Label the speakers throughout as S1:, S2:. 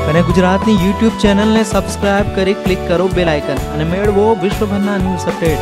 S1: અને ગુજરાતની YouTube ચેનલને સબસ્ક્રાઇબ કરી ક્લિક કરો બેલ આઇકન અને મેળવો વિશ્વભરના ન્યૂઝ અપડેટ।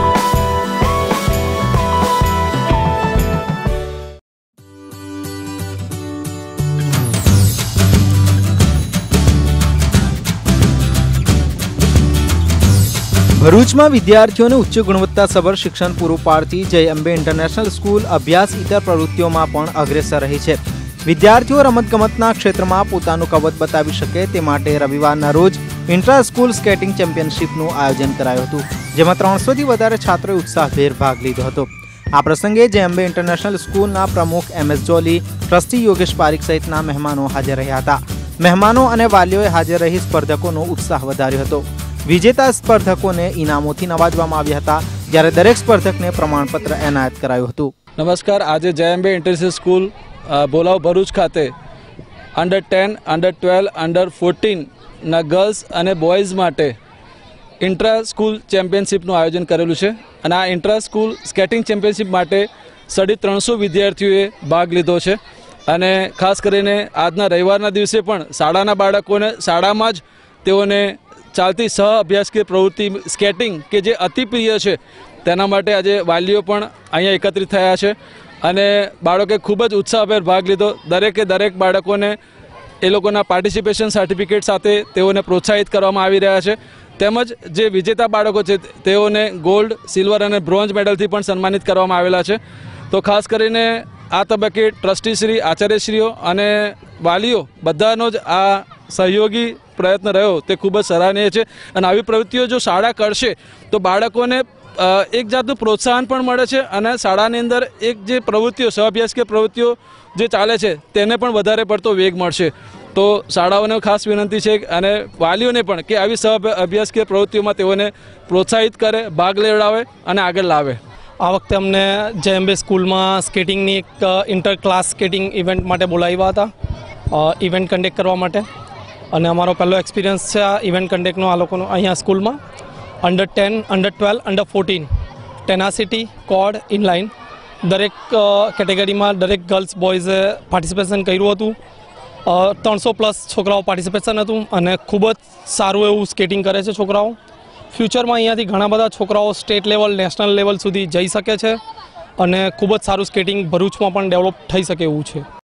S1: ભરૂચમાં વિદ્યાર્થીઓને ઉચ્ચ ગુણવત્તાસભર શિક્ષણ પૂરું પાડતી જય અંબે ઇન્ટરનેશનલ સ્કૂલ અભ્યાસ ઇતર પ્રવૃત્તિઓમાં પણ અગ્રેસર રહી છે। વિદ્યાર્થીઓ રમતગમતના ક્ષેત્રમાં પોતાનું કવચ બતાવી શકે તે માટે રવિવારના રોજ ઇન્ટ્રા સ્કૂલ સ્કેટિંગ ચેમ્પિયનશિપનું આયોજન કરાયું હતું, જેમાં 300થી વધારે છાત્રોએ ઉત્સાહભેર ભાગ લીધો હતો। આ પ્રસંગે જય અંબે ઇન્ટરનેશનલ સ્કૂલના પ્રમુખ MS જોલી, ટ્રસ્ટી યોગેશ પારીખ સહિતના મહેમાનો હાજર રહ્યા હતા। મહેમાનો અને વાલીઓએ હાજર રહી સ્પર્ધકોનો ઉત્સાહ વધાર્યો હતો। विजेता स्पर्धकों ने इनामों नवाजवामां આવ્યા હતા, જ્યારે દરેક સ્પર્ધકને પ્રમાણપત્ર એનાયત કરાયું હતું।
S2: नमस्कार, आज जय अंबे इंटरनेशनल स्कूल बोलाव भरूच खाते अंडर 10, अंडर 12, अंडर 14 ना गर्ल्स अने बॉयज माटे इंट्रा स्कूल चेम्पियनशिपનું आयोजन करेલું છે અને આ इंट्रा स्कूल स्केटिंग चेम्पियनशिप માટે 350 વિદ્યાર્થીઓએ ભાગ લીધો છે અને ખાસ કરીને આજના રવિવારના દિવસે પણ શાળાના બાળકોને શાળામાં જ તેઓને ચાલતી સહ અભ્યાસકીય પ્રવૃત્તિ સ્કેટિંગ કે જે અતિ પ્રિય છે તેના માટે આજે વાલીઓ પણ અહીંયા એકત્રિત થયા છે અને બાળકોએ ખૂબ જ ઉત્સાહભેર ભાગ લીધો। દરેક બાળકોને એ લોકોના પાર્ટિસિપેશન સર્ટિફિકેટ સાથે તેઓને પ્રોત્સાહિત કરવામાં આવી રહ્યા છે, તેમજ જે વિજેતા બાળકો છે તેઓને ગોલ્ડ, સિલ્વર અને બ્રોન્ઝ મેડલથી પણ સન્માનિત કરવામાં આવેલા છે। તો ખાસ કરીને આ તબક્કે ટ્રસ્ટીશ્રી, આચાર્યશ્રીઓ અને વાલીઓ બધાનો જ આ સહયોગી પ્રયત્ન રહ્યો તે ખૂબ જ સરાહનીય છે અને આવી પ્રવૃત્તિઓ જો શાળા કરશે તો બાળકોને એક જાતનું પ્રોત્સાહન પણ મળે છે અને શાળાની અંદર એક જે પ્રવૃત્તિઓ સહઅભ્યાસકીય પ્રવૃત્તિઓ જે ચાલે છે તેને પણ વધારે પડતો વેગ મળશે। તો શાળાઓને ખાસ વિનંતી છે અને વાલીઓને પણ કે આવી સહઅભ્યાસકીય પ્રવૃત્તિઓમાં તેઓને પ્રોત્સાહિત કરે, ભાગ લેવડાવે અને આગળ લાવે।
S3: આ વખતે અમને જય અંબે સ્કૂલમાં સ્કેટિંગની એક ઇન્ટર ક્લાસ સ્કેટિંગ ઇવેન્ટ માટે બોલાવ્યા હતા, ઇવેન્ટ કન્ડક્ટ કરવા માટે, અને અમારો પહેલો એક્સપિરિયન્સ છે આ ઇવેન્ટ કન્ડક્ટનો આ લોકોનો અહીંયા સ્કૂલમાં। Under 10, under 12, under 14 tenacity, cord, inline દરેક કેટેગરીમાં દરેક ગર્લ્સ બોયઝે પાર્ટિસિપેશન કર્યું હતું। 300+ છોકરાઓ પાર્ટિસિપેશન હતું અને ખૂબ જ સારું એવું સ્કેટિંગ કરે છે છોકરાઓ। ફ્યુચરમાં અહીંયાથી ઘણા બધા છોકરાઓ સ્ટેટ લેવલ, નેશનલ લેવલ સુધી જઈ શકે છે અને ખૂબ જ સારું સ્કેટિંગ ભરૂચમાં પણ ડેવલપ થઈ શકે એવું છે।